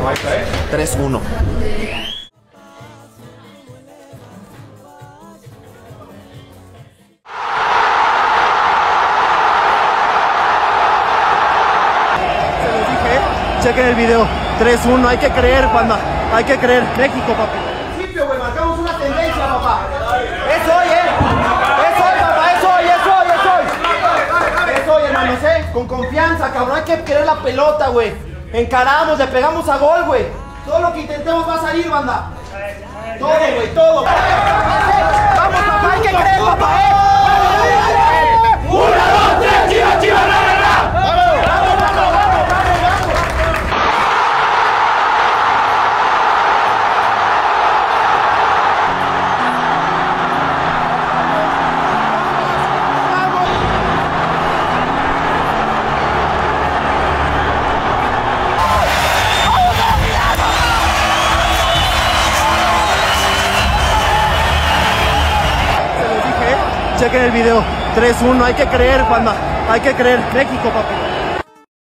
3-1. Chequen el video, 3-1, hay que creer, banda, hay que creer. México, papi. Al principio, güey, marcamos una tendencia, papá. Es hoy, es hoy, papá, es hoy, es hoy, es hoy. Es hoy, hermanos, con confianza, cabrón, hay que querer la pelota, güey. Encaramos, le pegamos a gol, güey. Todo lo que intentemos va a salir, banda. Todo, güey, todo. Vamos, papá, hay que creer, papá, 1, 2, 3, Chivas, Chivas, la, la, la. Chequen el video, 3-1, hay que creer, banda, hay que creer. México, papi.